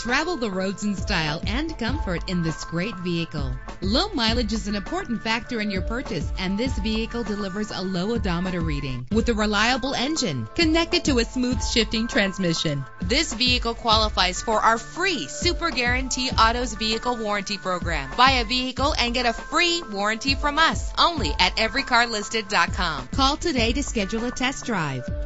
Travel the roads in style and comfort in this great vehicle. Low mileage is an important factor in your purchase, and this vehicle delivers a low odometer reading with a reliable engine connected to a smooth shifting transmission. This vehicle qualifies for our free Super Guarantee Autos Vehicle Warranty Program. Buy a vehicle and get a free warranty from us only at everycarlisted.com. Call today to schedule a test drive.